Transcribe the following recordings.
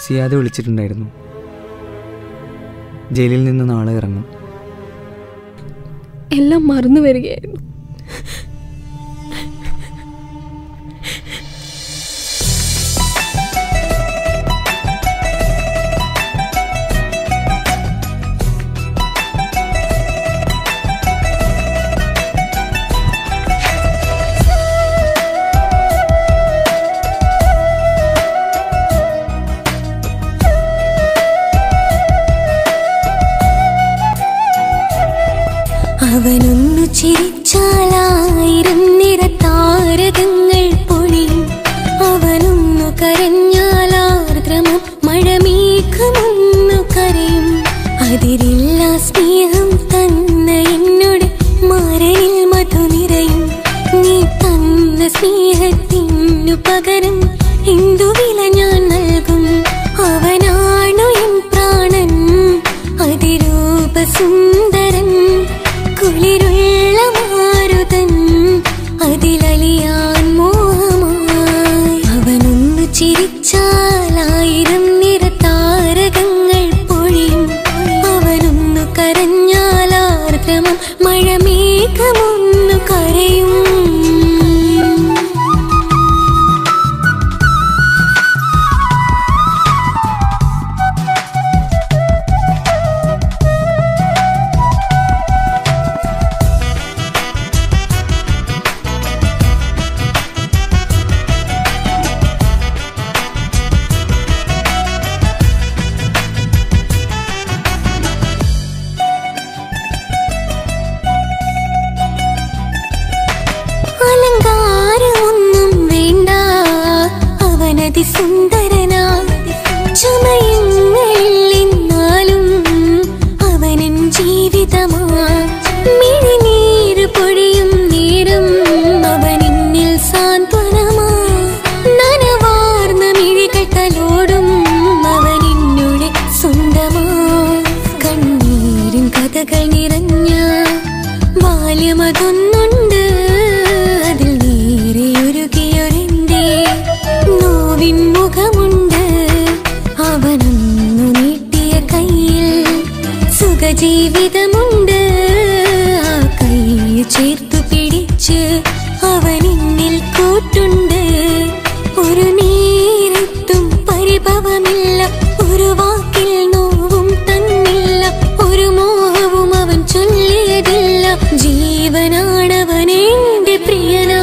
സിയാദ് വിളിച്ചിട്ടുണ്ടായിരുന്നു. ജയിലിൽ നിന്ന് നാളെ ഇറങ്ങും. എല്ലാം മറന്നു വരികയായിരുന്നു. അവനൊന്നു ചിരിച്ചാലായിരം നിറതാരകങ്ങൾ പൊഴിയും. അവനൊന്നു കരഞ്ഞാലാർദ്രമം മഴമേഘമൊന്നു കരയും. അതിരില്ല സ്നേഹം തന്ന എന്നോട് മാരനിൽ മധു നിറയും. നീ തന്ന സ്നേഹത്തിനു പകരം എന്തു വില ഞാൻ നൽകും? അവനാണു എൻ പ്രാണൻ, അതിരൂപസുന്ദരൻ, കുളിരുള്ള മാരുതൻ, അതിലലിയാൻ മോഹമായി. അവനൊന്നു ചിരിച്ചാലായിരം നിറതാരകങ്ങൾ പൊഴിയും. അവനൊന്നു കരഞ്ഞാലാർദ്രമം മഴമേഘമൊന്നു കരയും. അലങ്കാരമൊന്നും വേണ്ട, അവനതിസുന്ദരനാ. ചമയങ്ങളിൽ എന്നാലും അവനൻ ജീവിതമാ. മിഴിനീര് പൊഴിയും നേരം അവനിന്നിൽ സാന്ത്വനമാ. നനവാർന്ന മിഴികൾ തലോടും അവനിന്നുടെ സ്വന്തമാ. കണ്ണീരിൻ കഥകൾ നിറഞ്ഞ ബാല്യമതൊന്നുണ്ട്. അതിൽ നീരെയൊരുകിയൊരെന്റെ നോവിൻ മുഖമുണ്ട്. അവനൊന്നു നീട്ടിയ കയ്യിൽ സുഖജീവിതമുണ്ട്. ആ കൈ ചേർത്തു പിടിച്ച് അവനിന്നിൽ കൂട്ടുണ്ട്. ഒരു നേരത്തും പരിഭവമില്ല, ഒരു വാക്കിൽ നോവും തന്നില്ല, ഒരു മോഹവും അവൻ ചൊല്ലിയതില്ല. ജീവനാണവനെന്റെ പ്രിയനാ.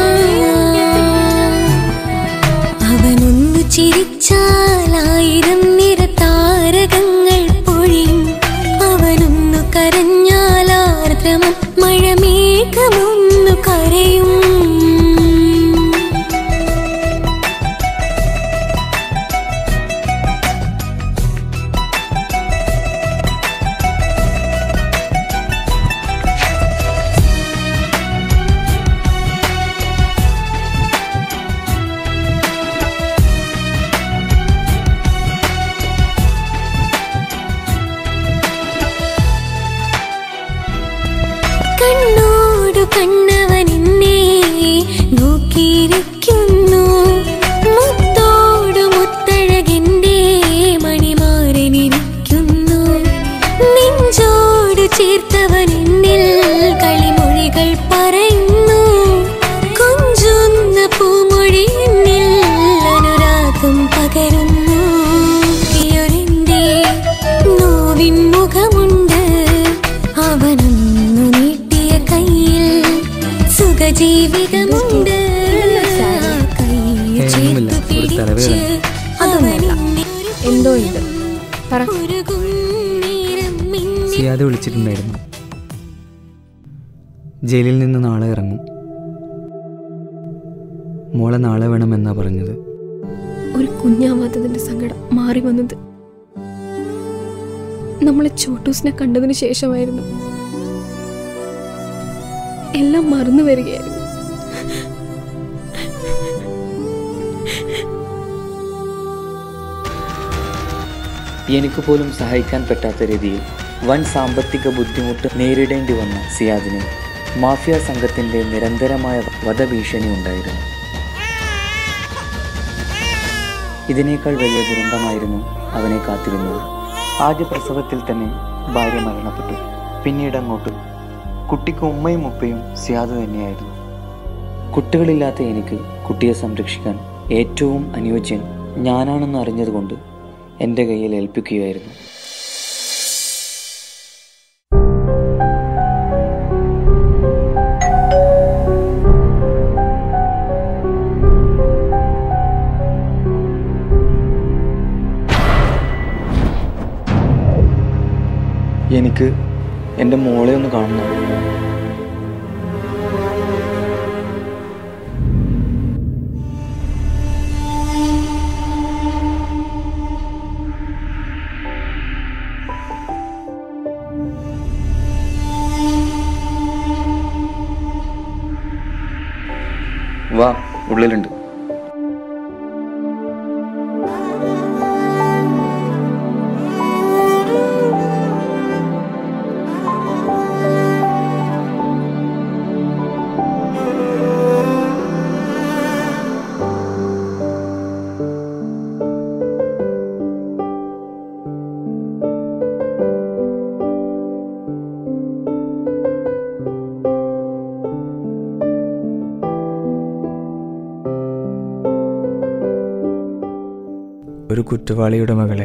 അവനൊന്നു ചിരിച്ചാലായിരം നിറതാരകങ്ങൾ പൊഴിയും. അവനൊന്നു കരഞ്ഞാലാർദ്രമം മഴമേഘമൊന്നു കരയും. കണ്ണോടു കണ്ണവനെന്നെ നോക്കിയിരിക്കുന്നു. മുത്തോടു മുത്തഴകിന്റെ മണിമാരനിരിക്കുന്നു. നെഞ്ചോട് ചേർത്തവനെന്നിൽ കളിമൊഴികൾ പറയുന്നു. കൊഞ്ചുന്ന പൂമൊഴി എന്നിൽ അനുരാഗം പകരുന്നു. ഈയൊരെന്റെ നോവിൻ മുഖമുണ്ട്. അവനൊന്നു നീട്ടിയ കയ്യിൽ സുഖജീവിതമുണ്ട്. എന്തോ ഇത് പറ. സിയാദ് വിളിച്ചിട്ടുണ്ടായിരുന്നു. ജയിലിൽ നിന്ന് നാളെ ഇറങ്ങും. മോളെ നാളെ വേണമെന്നാ പറഞ്ഞത്. ഒരു കുഞ്ഞാവാത്തതിന്റെ സങ്കടം മാറി വന്നത് നമ്മളെ ചോട്ടൂസിനെ കണ്ടതിന് ശേഷമായിരുന്നു. എല്ലാം മറന്നു വരികയായിരുന്നു. എനിക്ക് പോലും സഹായിക്കാൻ പറ്റാത്ത രീതിയിൽ വൻ സാമ്പത്തിക ബുദ്ധിമുട്ട് നേരിടേണ്ടി വന്ന സിയാദിന് മാഫിയ സംഘത്തിൻ്റെ നിരന്തരമായ വധഭീഷണി ഉണ്ടായിരുന്നു. ഇതിനേക്കാൾ വലിയ ദുരന്തമായിരുന്നു അവനെ കാത്തിരുന്നത്. ആദ്യ പ്രസവത്തിൽ തന്നെ ഭാര്യ മരണപ്പെട്ടു. പിന്നീട് അങ്ങോട്ട് കുട്ടിക്ക് ഉമ്മയും ഉപ്പയും സിയാദ് തന്നെയായിരുന്നു. കുട്ടികളില്ലാത്ത എനിക്ക് കുട്ടിയെ സംരക്ഷിക്കാൻ ഏറ്റവും അനുയോജ്യൻ ഞാനാണെന്ന് അറിഞ്ഞതുകൊണ്ട് എൻ്റെ കയ്യിൽ ഏൽപ്പിക്കുകയായിരുന്നു. എനിക്ക് എൻ്റെ മോളെ ഒന്ന് കാണണം. വാ, ഉള്ളിലുണ്ട്. ഒരു കുറ്റവാളിയുടെ മകളെ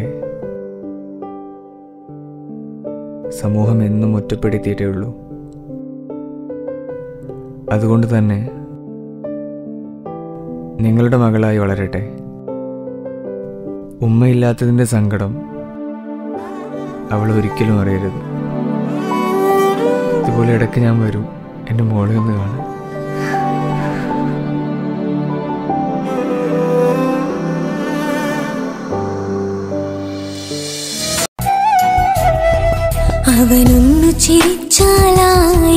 സമൂഹം എന്നും ഒറ്റപ്പെടുത്തിയിട്ടേ ഉള്ളൂ. അതുകൊണ്ട് തന്നെ നിങ്ങളുടെ മകളായി വളരട്ടെ. ഉമ്മയില്ലാത്തതിൻ്റെ സങ്കടം അവൾ ഒരിക്കലും അറിയരുത്. ഇതുപോലെ ഇടയ്ക്ക് ഞാൻ വരും എൻ്റെ മോളെ ഒന്ന് കാണാൻ. അവനൊന്നു ചിരിച്ചാലായി